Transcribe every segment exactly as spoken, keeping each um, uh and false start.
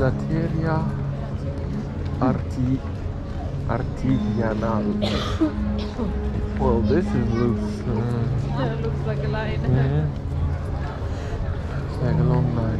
Gelateria Arti Artigianal. Well, this is looks. Uh, Yeah, it looks like a line. yeah. It's like a long line.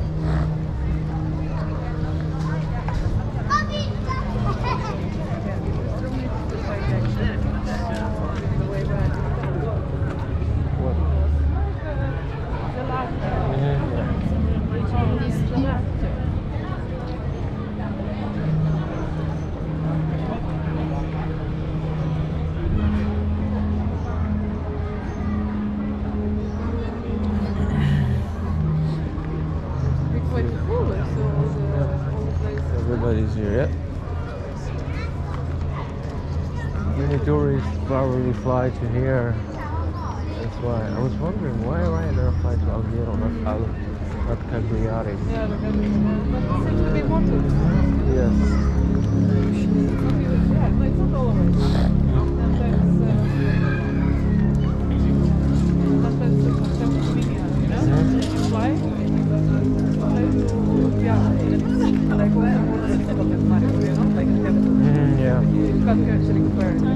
Everybody's here, yeah. Many tourists probably fly to here. That's why. I was wondering why right there fly to Alghero, not Al, not Cagliari. Yeah, the Cagliari. But it seems to be more tourists. Yes. Yeah, no, it's not always. Sometimes, uh, sometimes it's convenient, you know? You fly, fly to Piazza, like where the system is married, you know? Like in heaven. Mm, yeah. You can't actually compare it, you know?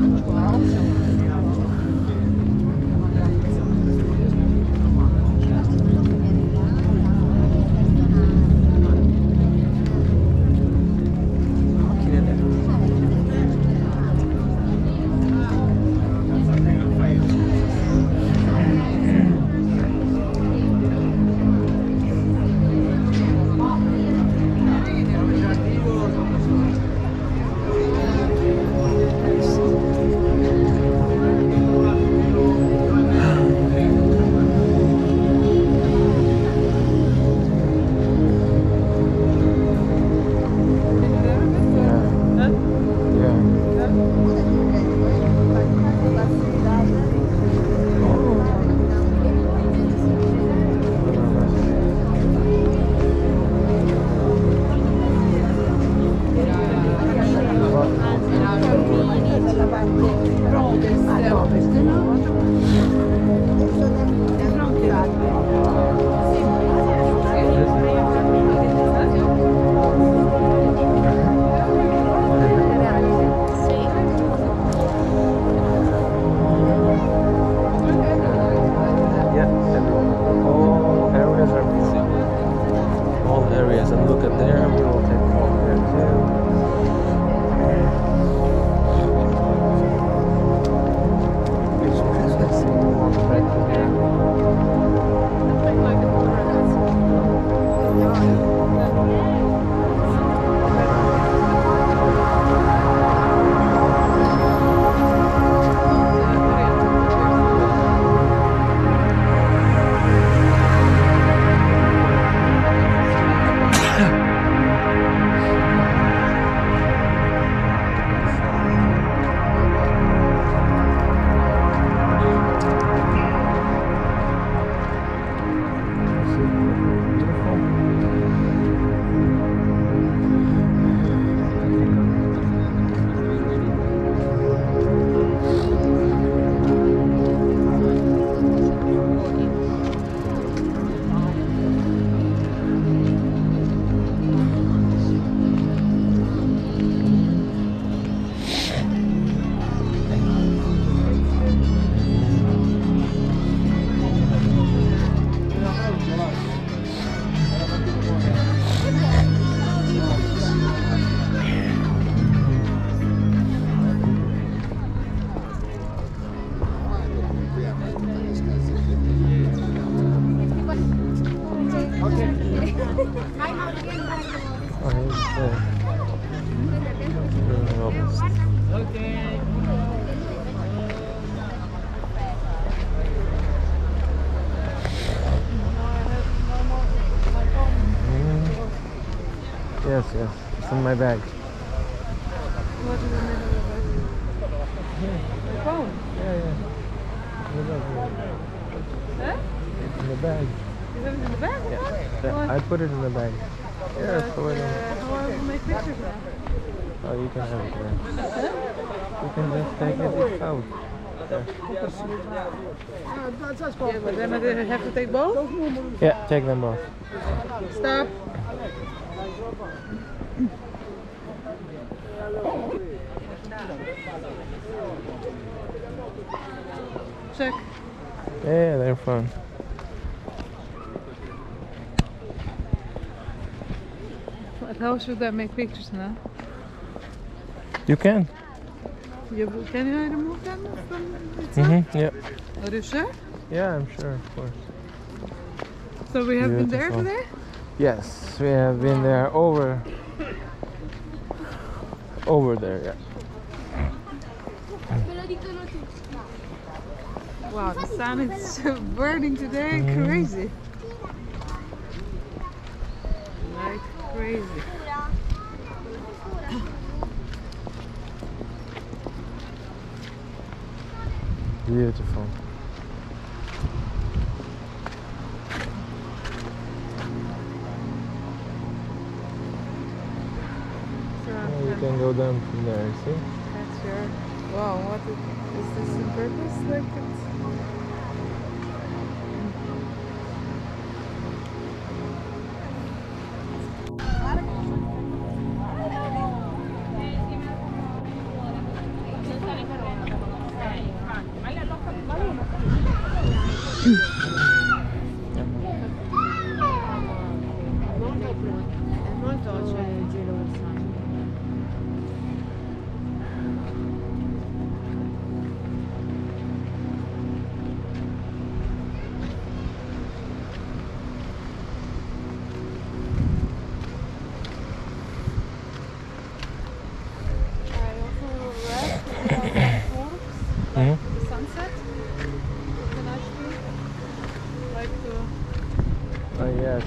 Yes, yes. It's in my bag. What is in the bag? Yeah. My phone? Yeah, yeah. In the bag. Huh? It's in the bag. You have it in the bag? Yeah. What? I put it in the bag. Yeah, But, throw it in. uh, how I will make pictures now? Oh, you can have it there. Huh? You can just take it, it's out. Yeah. Yeah, but then I have to take both? Yeah, take them both. Stop. Check. Yeah, they're fun. But how should I make pictures now? You can. You, can you remove them from itself? Mm-hmm. Yeah. Are you sure? Yeah, I'm sure, of course. So we have been there Beautiful. today? Yes, we have been there over over there, yeah. Wow, the sun is burning today, Mhm. crazy. Like crazy. Beautiful. So, Yeah, you can go down from there, see? that's your. Wow, what is, is this on purpose? Like it's. Mhm. The sunset, can actually like to. Oh yes.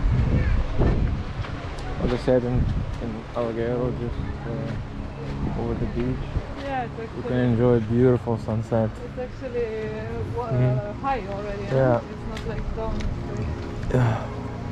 As I said, in, in Alghero, just uh, over the beach, Yeah, it's you actually. can enjoy a beautiful sunset. It's actually uh, wa- Mhm. uh, high already. huh? Yeah. It's not like down. It's Yeah.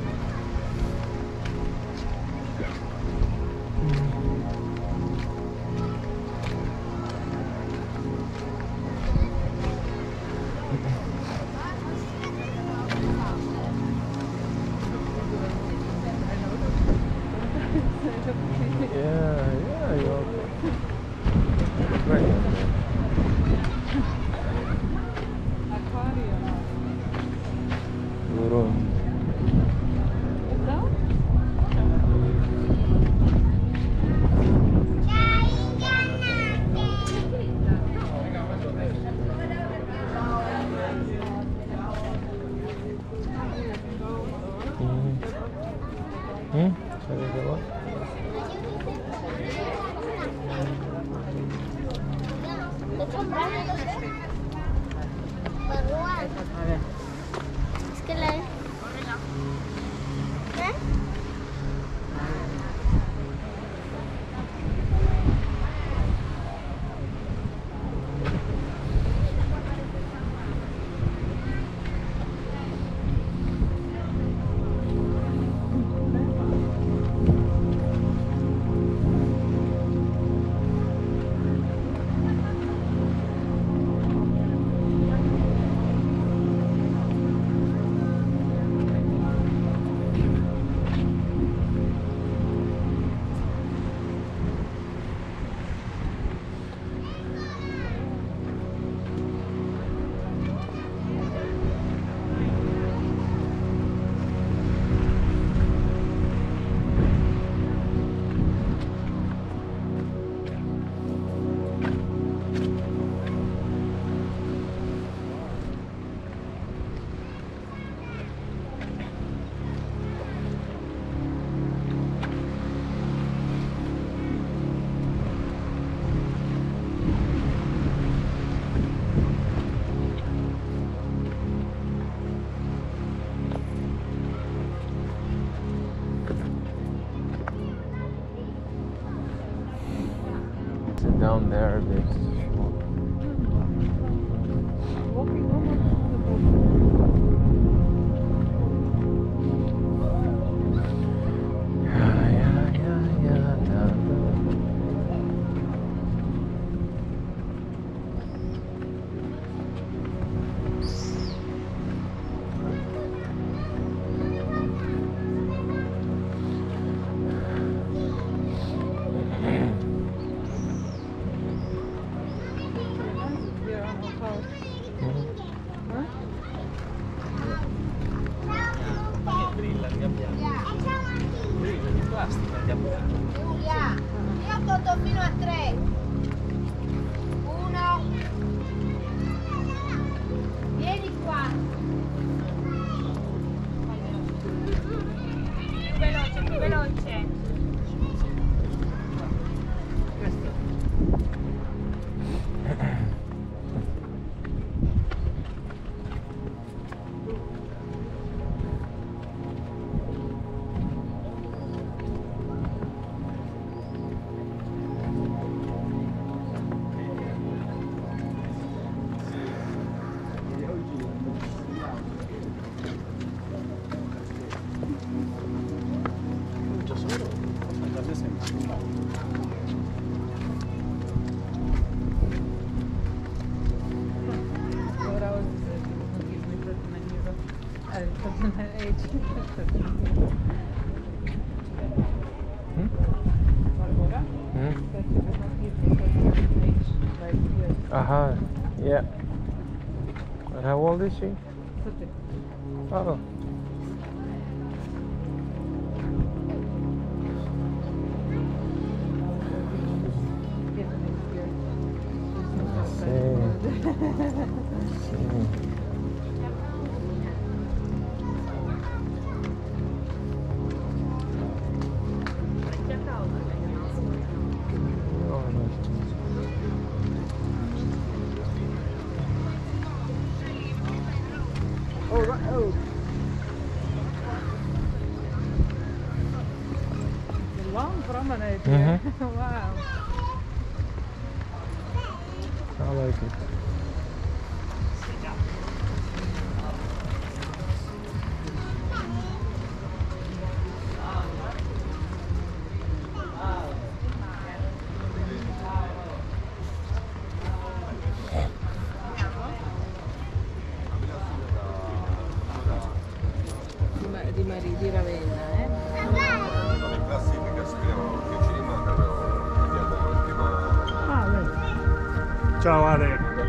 like- Yeah, yeah, you're okay. Right down there. Aquarium. Room. Is that? Mm. Hmm? Shall we go up? Es que la... ¿Eh? Sit down there a bit. Walking almost to the boat. Yeah, yeah, yeah, yeah, da, da. Eh, age. Hmm? Barbara? Hmm? That you cannot give because age right here. Aha, yeah. And how old is she? thirty. Oh. Yes, next year. Oh, right, oh. It's a long promenade Mhm. here. Wow. I like it. Di, Ma- di, Mari- di Ravenna, eh? In classifica scriviamo che ci rimane, però vediamo l'ultima. Ah, beh. Ciao Ale.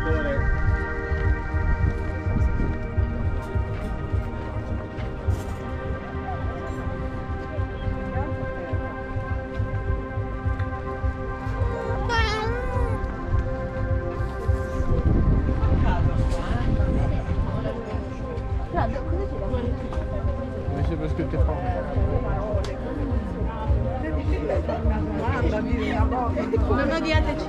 Mais c'est parce que t'es pas. Non odiateci.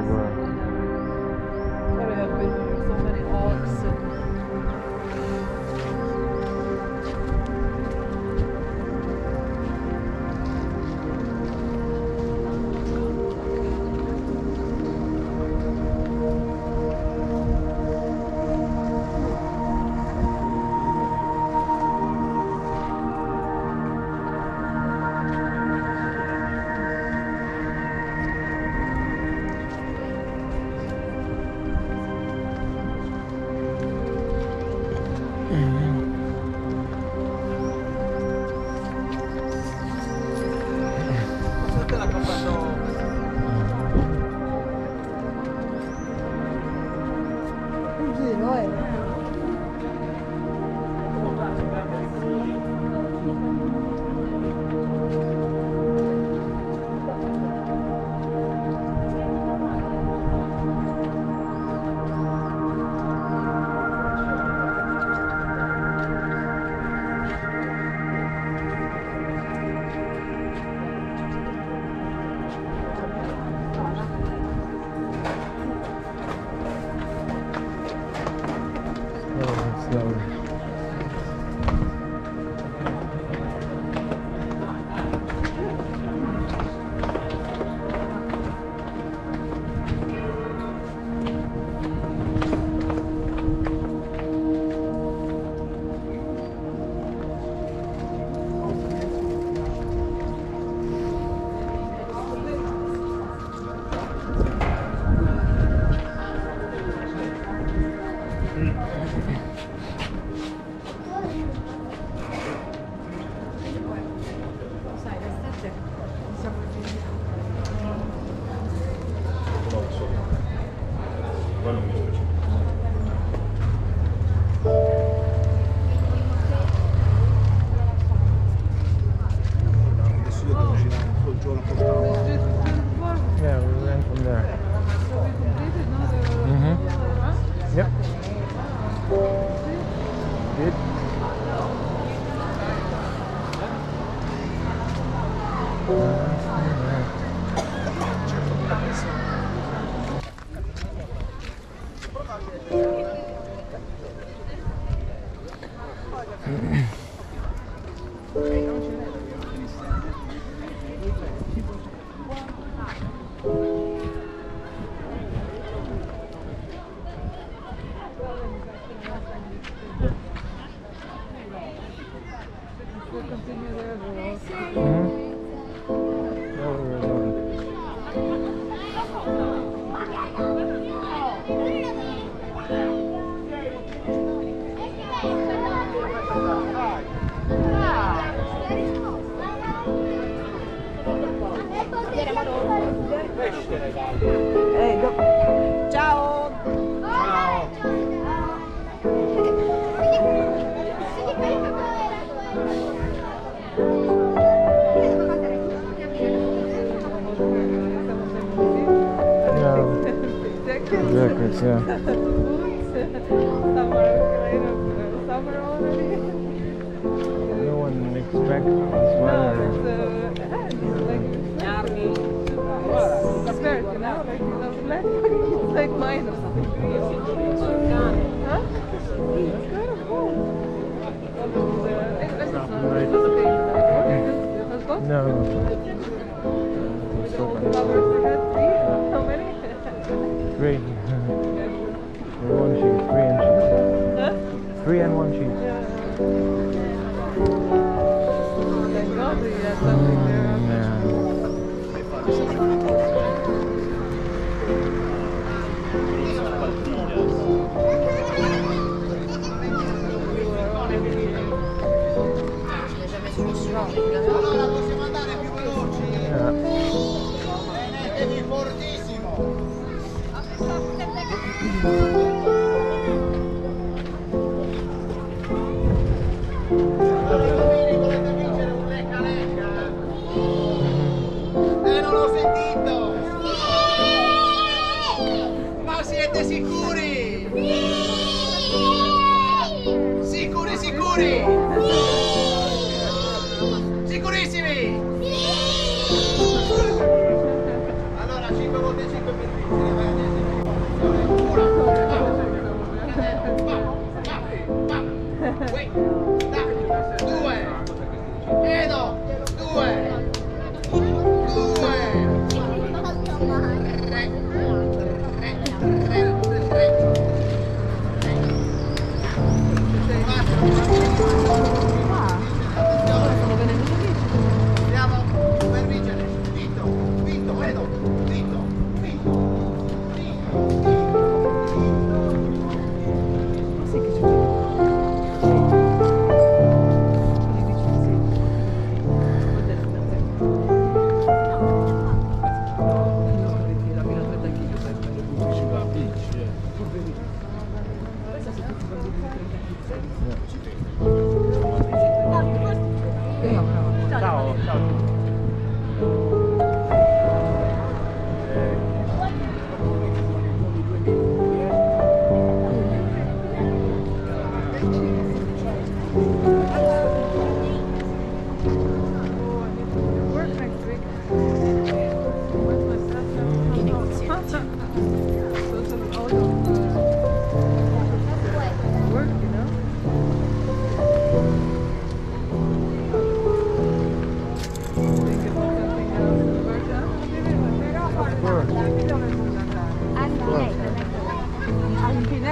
everywhere. Sorry, I've been here so many arcs. Yeah. No one expects this weather. Compared, you know, like you know, black, it's like minus. Huh? It's kind of cool. No. How many? Three. One sheet, three and sheet. Huh? Three and one sheet. Yeah. Thank God we had something there. Allora possiamo andare più veloci? Tenetevi fortissimo! Volete vincere un lecca lecca? Eh, non ho sentito! Ma siete sicuri? Sicuri, sicuri! Sicurissimi! Allora cinque volte cinque per vincere,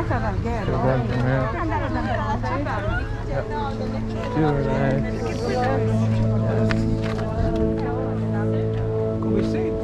Piazza d'Alghero. Super nice. Come senti?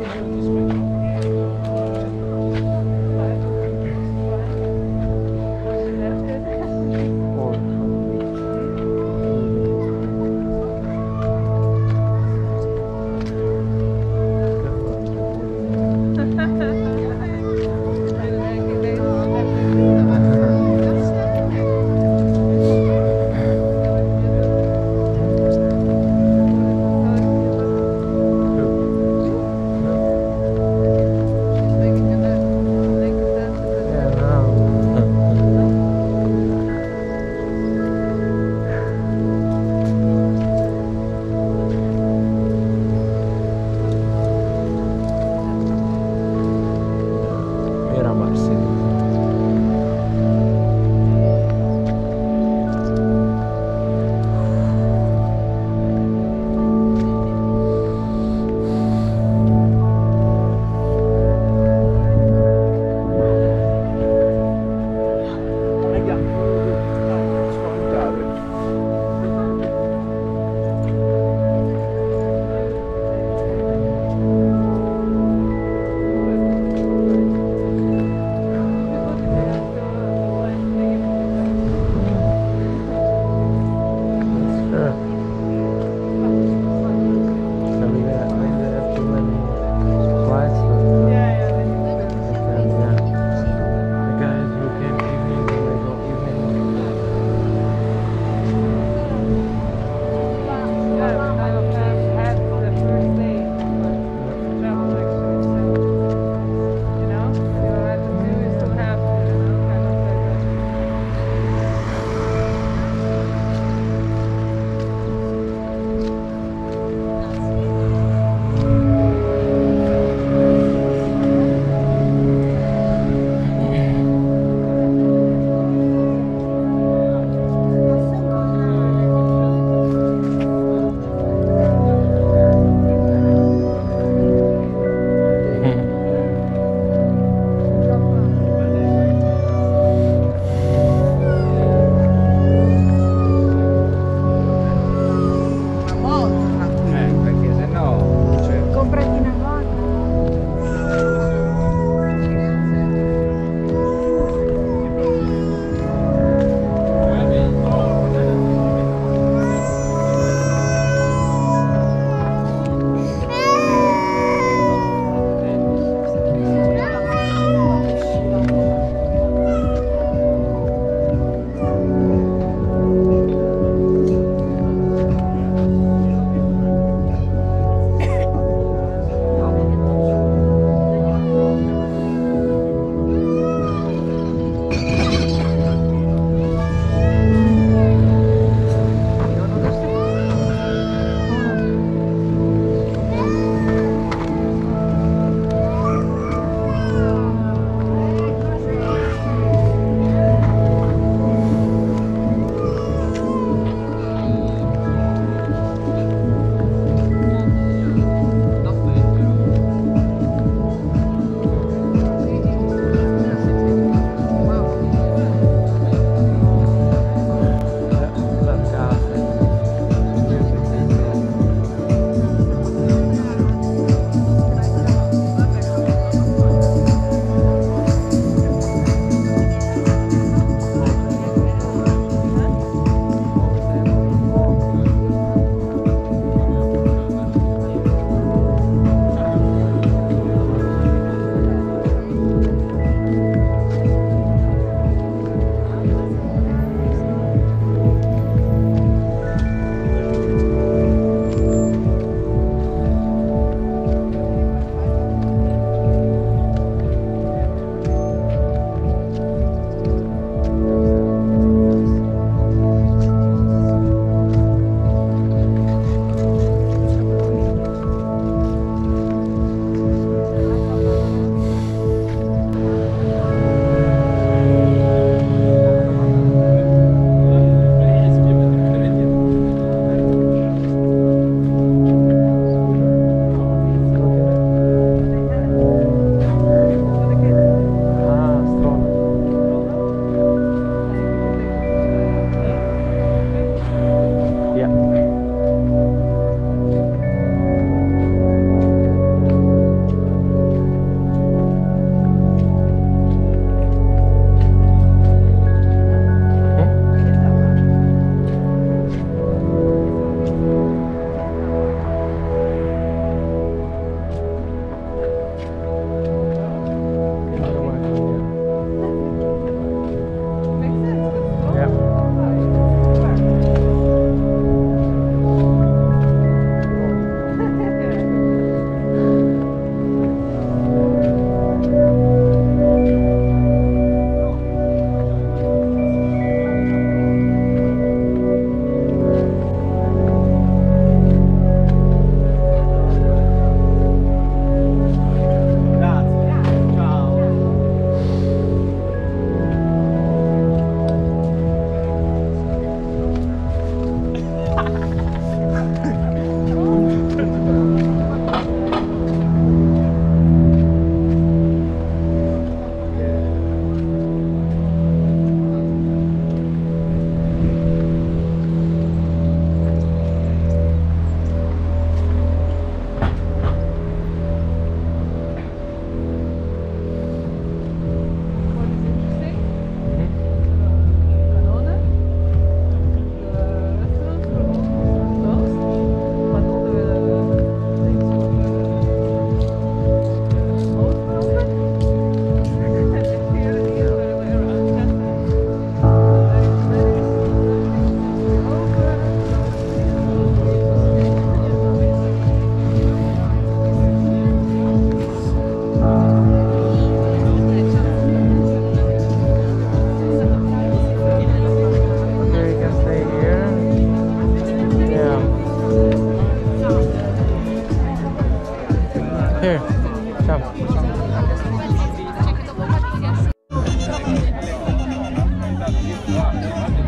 Grazie.